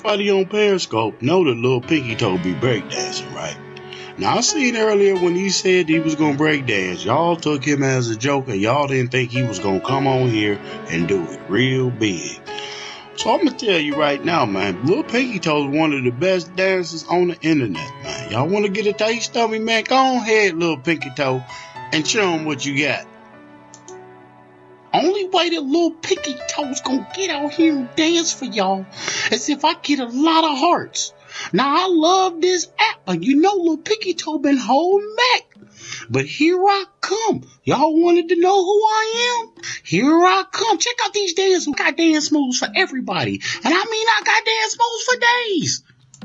Everybody on Periscope know that Lil Pinky Toe be breakdancing, right? Now, I seen earlier when he said he was gonna breakdance, y'all took him as a joke and y'all didn't think he was gonna come on here and do it real big. So I'm gonna tell you right now, man, Lil Pinky Toe is one of the best dancers on the internet, man. Y'all wanna get a taste of me, man? Go on ahead, Lil Pinky Toe, and show him what you got. Only way that Lil Pinky Toe's gonna get out here and dance for y'all is if I get a lot of hearts. Now, I love this app, but you know Lil Pinky Toe been holding back. But here I come. Y'all wanted to know who I am? Here I come. Check out these dance. I got dance moves for everybody. And I mean, I got dance moves for days.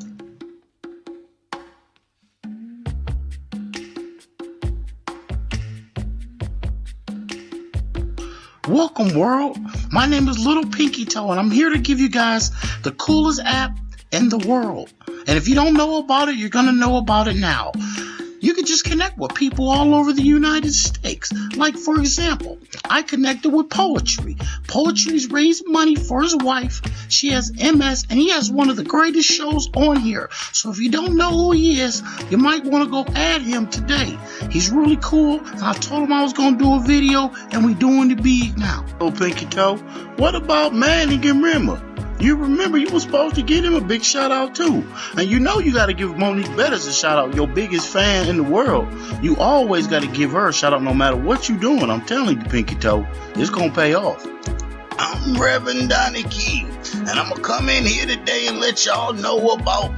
Welcome, world. My name is Little Pinky Toe, and I'm here to give you guys the coolest app in the world. And if you don't know about it, you're going to know about it now. You can just connect with people all over the United States. Like, for example, I connected with Poetry. Poetry's raised money for his wife. She has MS, and he has one of the greatest shows on here. So if you don't know who he is, you might want to go add him today. He's really cool, and I told him I was going to do a video, and we're doing the big now. Oh, Pinky Toe, what about Manny and Rimmer? You remember you were supposed to give him a big shout out too. And you know you got to give Monique Betters a shout out, your biggest fan in the world. You always got to give her a shout out no matter what you're doing. I'm telling you, Pinky Toe, it's going to pay off. I'm Reverend Donnie King, and I'm going to come in here today and let y'all know about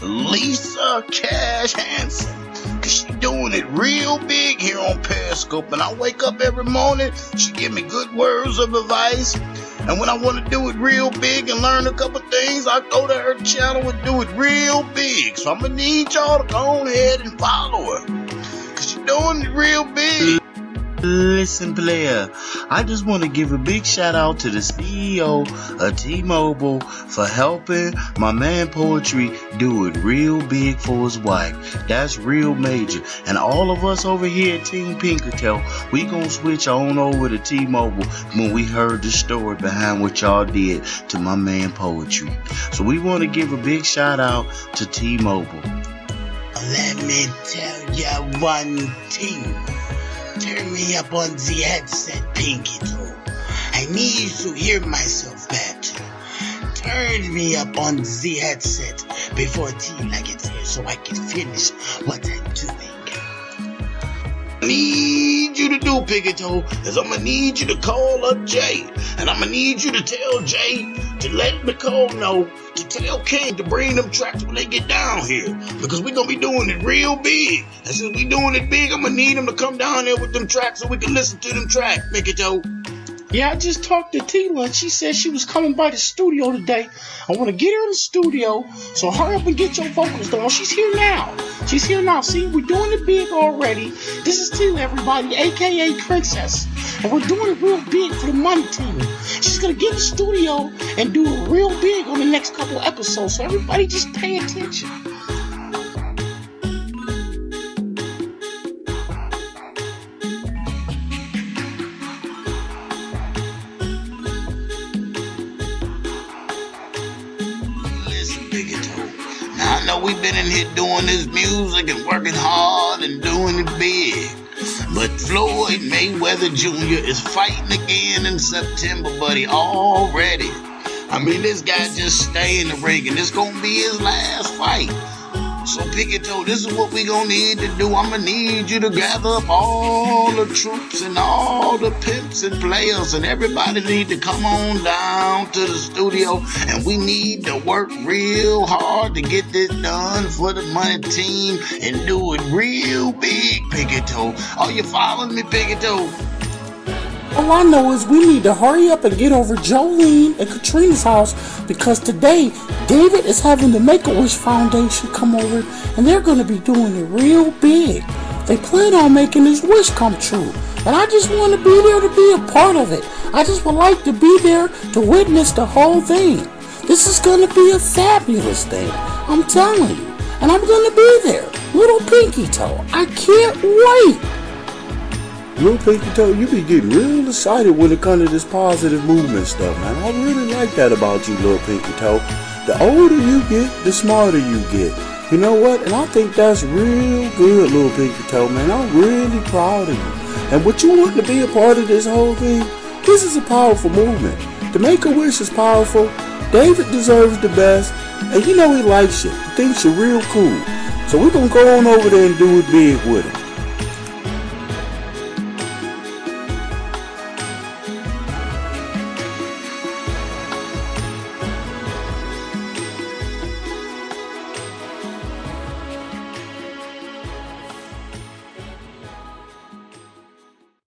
Lisa Cash Hansen. Cause she doing it real big here on Periscope. And I wake up every morning, she give me good words of advice. And when I want to do it real big and learn a couple things, I go to her channel and do it real big. So I'm going to need y'all to go ahead and follow her. Because she's doing it real big. Listen, player, I just want to give a big shout out to the CEO of T-Mobile for helping my man Poetry do it real big for his wife. That's real major. And all of us over here at Team Pinkertail, we gonna switch on over to T-Mobile when we heard the story behind what y'all did to my man Poetry. So we want to give a big shout out to T-Mobile. Let me tell ya one thing. Turn me up on the headset, Pinky Toe. I need to hear myself better. Turn me up on the headset before Tina gets here so I can finish what I'm doing. Need you to do, Pinky Toe, is I'm gonna need you to call up Jay. And I'm gonna need you to tell Jay to let Nicole know to tell King to bring them tracks when they get down here. Because we're gonna be doing it real big. And since we doing it big, I'm gonna need them to come down there with them tracks so we can listen to them tracks, Pinky Toe. Yeah, I just talked to Tila and she said she was coming by the studio today. I want to get her in the studio, so hurry up and get your vocals done. She's here now. She's here now. See, we're doing it big already. This is Tila, everybody, a.k.a. Princess. And we're doing it real big for the money team. She's going to get in the studio and do it real big on the next couple episodes. So everybody just pay attention. Now, I know we've been in here doing this music and working hard and doing it big. But Floyd Mayweather Jr. is fighting again in September, buddy, already. I mean, this guy just stay in the ring, and this gonna be his last fight. So, Pinky Toe, this is what we gonna need to do. I'm gonna need you to gather up all the troops and all the pimps and players, and everybody need to come on down to the studio, and we need to work real hard to get this done for the money team and do it real big, Pinky Toe. Are you following me, Pinky Toe? All I know is we need to hurry up and get over Jolene and Katrina's house because today David is having the Make-A-Wish Foundation come over and they're going to be doing it real big. They plan on making his wish come true and I just want to be there to be a part of it. I just would like to be there to witness the whole thing. This is going to be a fabulous thing. I'm telling you. And I'm going to be there. Little Pinky Toe. I can't wait. Little Pinky Toe, you be getting real excited when it comes to this positive movement stuff, man. I really like that about you, Little Pinky Toe. The older you get, the smarter you get. You know what? And I think that's real good, Little Pinky Toe, man. I'm really proud of you. And what you want to be a part of this whole thing, this is a powerful movement. The Make-A-Wish is powerful. David deserves the best. And you know he likes you. He thinks you're real cool. So we're going to go on over there and do it big with him.